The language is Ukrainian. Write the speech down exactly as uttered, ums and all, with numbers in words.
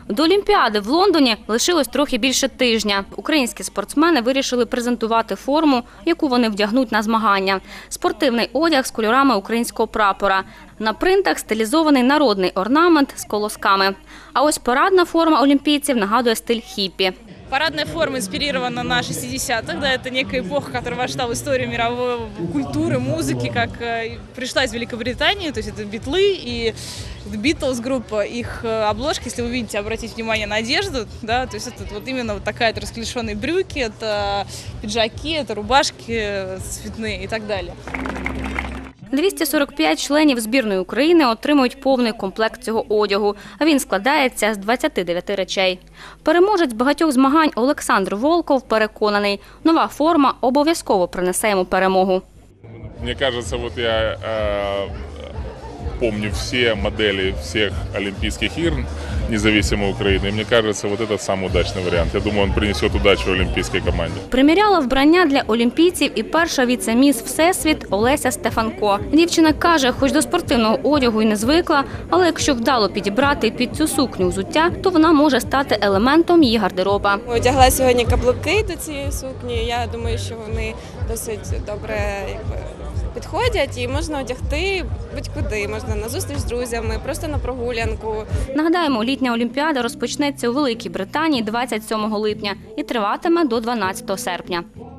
До Олімпіади в Лондоні лишилось трохи більше тижня. Українські спортсмени вирішили презентувати форму, яку вони вдягнуть на змагання. Спортивний одяг з кольорами українського прапора. На принтах стилізований народний орнамент з колосками. А ось парадна форма олімпійців нагадує стиль хіппі. Парадная форма инспирирована на шестидесятых, да, это некая эпоха, которая вошла в историю мировой культуры, музыки, как э, пришла из Великобритании, то есть это Битлы и Beatles группа, их э, обложки, если вы видите, обратите внимание на одежду, да, то есть это вот именно вот такая, это расклешенные брюки, это пиджаки, это рубашки цветные и так далее. двісті сорок п'ять членів збірної України отримують повний комплект цього одягу, а він складається з двадцяти дев'яти речей. Переможець багатьох змагань Олександр Волков переконаний, нова форма обов'язково принесе йому перемогу. Мені кажется, вот я э, помню все модели всех Олимпийских игр независимой Украины. И мне кажется, вот этот самый удачный вариант. Я думаю, он принесет удачу олимпийской команде. Приміряла вбрання для олімпійців і перша віце-міс Всесвіт Олеся Стефанко. Дівчина каже, хоч до спортивного одягу й не звикла, але якщо вдало підібрати під цю сукню взуття, то вона може стати елементом її гардероба. Одягла сьогодні каблуки до цієї сукні. Я думаю, що вони досить добре якби, підходять і можна одягти будь-куди. Можна на зустріч з друзями, просто на прогулянку. Нагадаємо, літня олімпіада розпочнеться у Великій Британії двадцять сьомого липня і триватиме до дванадцятого серпня.